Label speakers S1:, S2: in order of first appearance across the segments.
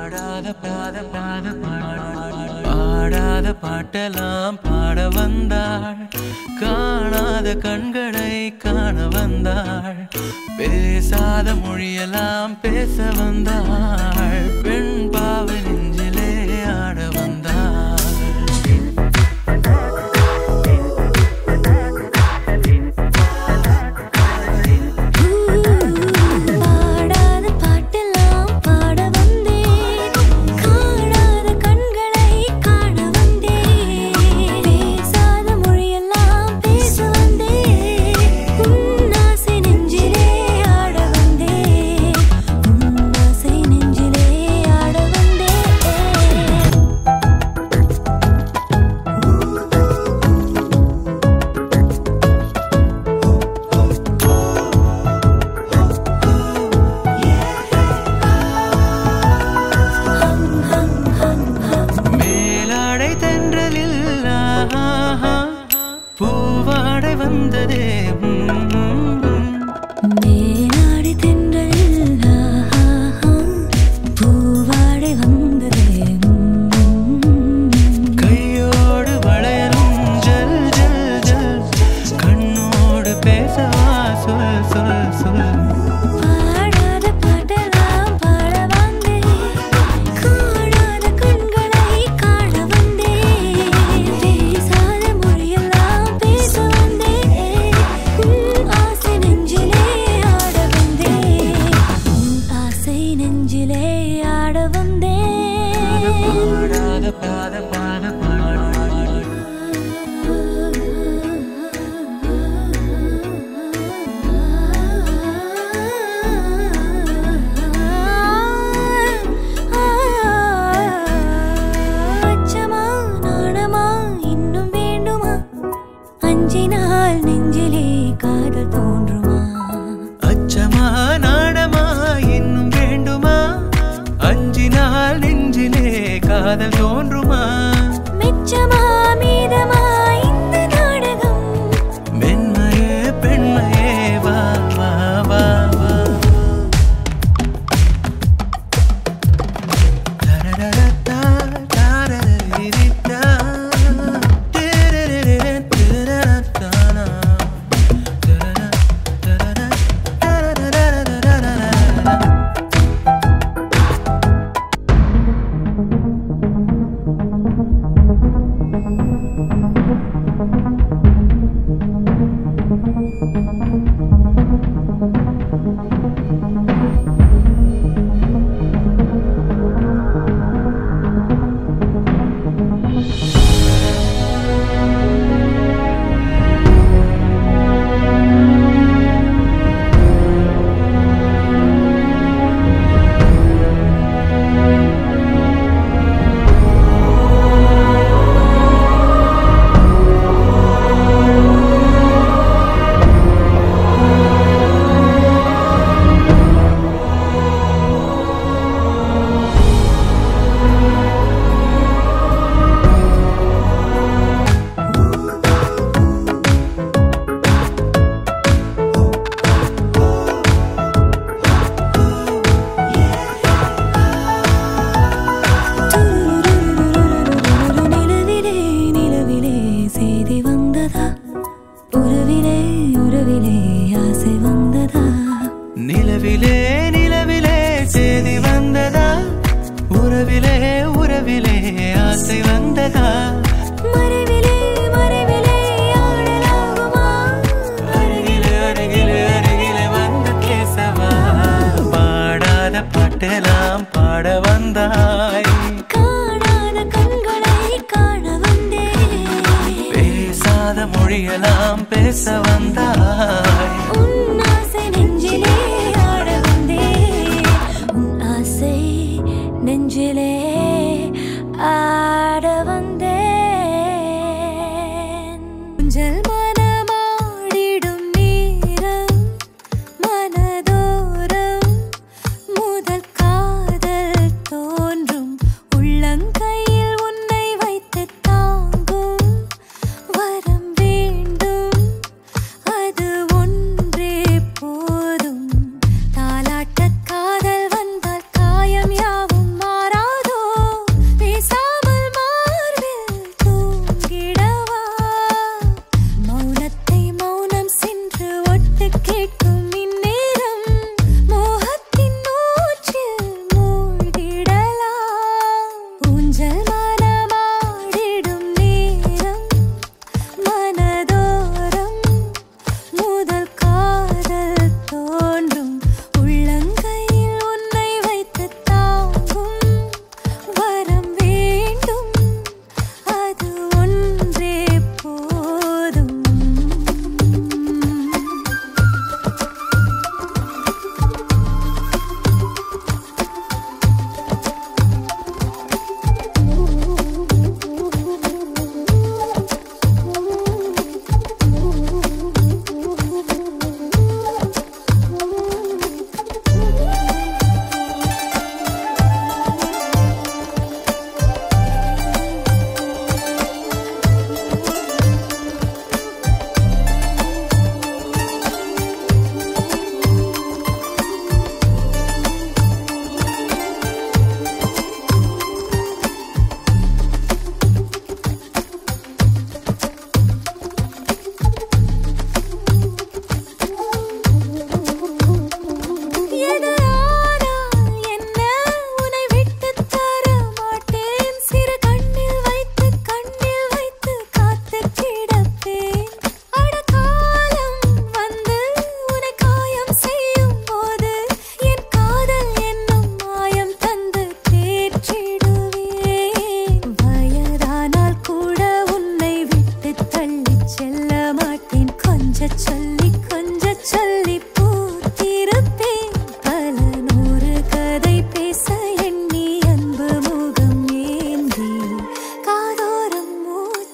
S1: பாடாத பாட்டெல்லாம் பாட வந்தாள், காணாத கண்களை காண வந்தாள், பேசாத மொழியெல்லாம் பேச வந்தாள், பெண் பாவை நெஞ்சிலே ஆட வந்தாள். பூவாடை வந்ததே மேலாடை தென்றலில் பூவாடை வந்ததே, கையோடு வளையலும் ஜல் ஜல் ஜல், கண்ணோடு பேசவா சொல் சொல் சொல். நெஞ்சிலே காதல் தோன்றுமா? அச்சமா நாணமா இன்னும் வேண்டுமா? அஞ்சினால் நெஞ்சிலே காதல் தோன்றுமா? மிச்சமா மீதமா இந்த நாடகம்? மென்மையே பெண்மையே வா வா வா வா. தரரரத்தா தரரிரித்தா நிலவிலே நிலவிலே சேதி வந்ததா? உறவிலே உறவிலே ஆசை வந்ததா? மறைவிலே மறைவிலே ஆடலாகுமா? அருகிலே அருகிலே அருகிலே வந்து பேசவா? பாடாத பாட்டெல்லாம் பாட வந்தாய், காணாத கண்களை காண வந்தேன், பேசாத மொழியெல்லாம் பேச வந்தாய், உன் ஆசை நெஞ்சிலே ஆட வந்தேன், உன் ஆசை நெஞ்சிலே ஆட வந்தேன். உஞ்சல் மனமாடிடும் நேரம் மனதோரம் முதல் காதல் தோன்றும், உள்ளங்கையில் உன்னை வைத்து தாங்கும் வரம் வேண்டும், அது ஒன்றே போதும். தாலாட்ட காதல் வந்தால் காயம் யாவும் மாறா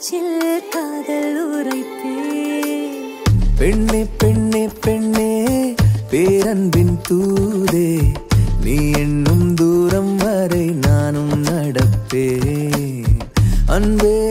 S1: மூச்சில் காதல் உரைப்பேன்.
S2: பெண்ணே பெண்ணே பெண்ணே பேரன்பின் தூதே, நீ என்னும் தூரம் வரை நானும் நடப்பேன். அன்பே